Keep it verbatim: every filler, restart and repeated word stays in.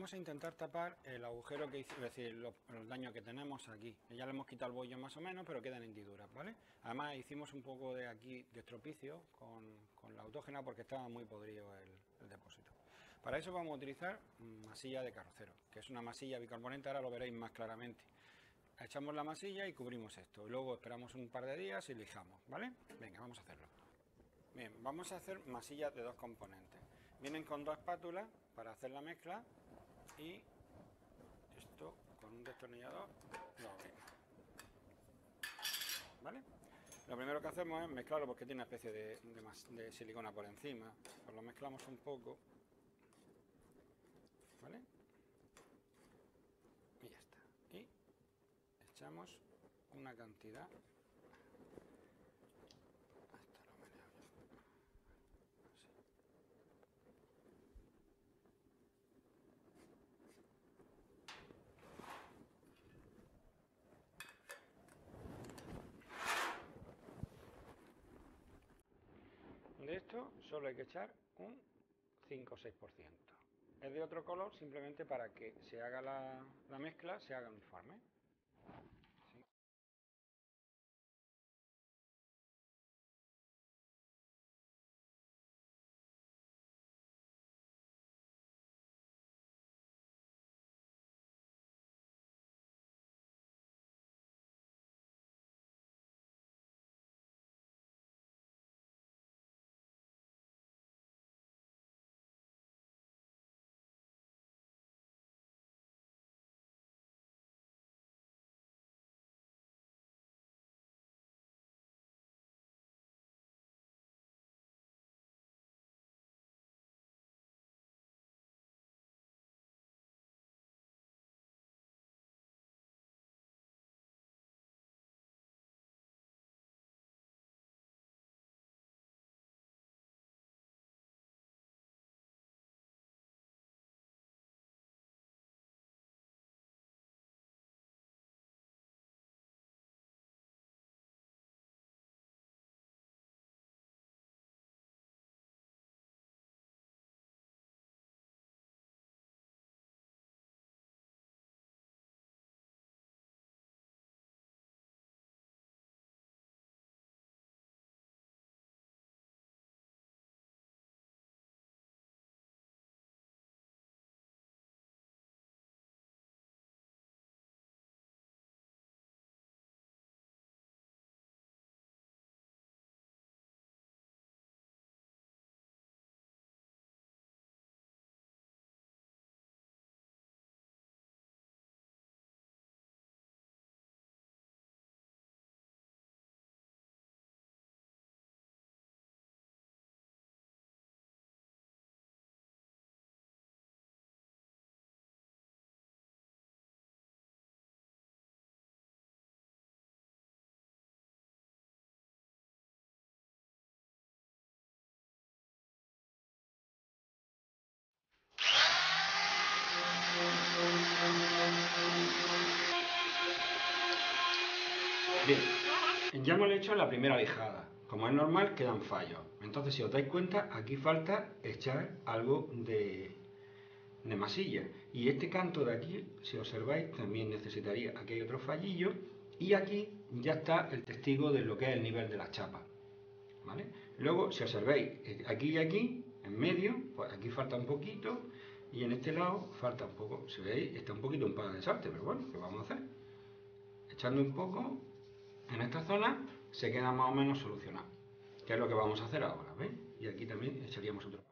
vamos a intentar tapar el agujero que hice, es decir, los, los daños que tenemos aquí. Ya le hemos quitado el bollo más o menos, pero quedan hendiduras, ¿vale? Además hicimos un poco de aquí de estropicio con, con la autógena porque estaba muy podrido el, el depósito. Para eso vamos a utilizar masilla de carrocero, que es una masilla bicarbonata, ahora lo veréis más claramente. Echamos la masilla y cubrimos esto. Y luego esperamos un par de días y lijamos, ¿vale? Venga, vamos a hacerlo. Bien, vamos a hacer masillas de dos componentes. Vienen con dos espátulas para hacer la mezcla y esto con un destornillador lo abrimos, ¿vale? Lo primero que hacemos es mezclarlo porque tiene una especie de, de, de silicona por encima. Pues lo mezclamos un poco, ¿vale? Y ya está. Y echamos una cantidad. Hasta lo meneo yo. Así. De esto solo hay que echar un cinco o seis por ciento. Es de otro color simplemente para que se haga la, la mezcla, se haga uniforme. ¿Sí? Bien, ya hemos hecho la primera lijada. Como es normal, quedan fallos. Entonces, si os dais cuenta, aquí falta echar algo de, de masilla. Y este canto de aquí, si observáis, también necesitaría. Aquí hay otro fallillo. Y aquí ya está el testigo de lo que es el nivel de la chapa. ¿Vale? Luego, si observáis, aquí y aquí, en medio, pues aquí falta un poquito. Y en este lado falta un poco. Si veis, está un poquito un pan de salte, pero bueno, ¿qué vamos a hacer? Echando un poco en esta zona se queda más o menos solucionado, que es lo que vamos a hacer ahora, ¿veis? Y aquí también echaríamos otro.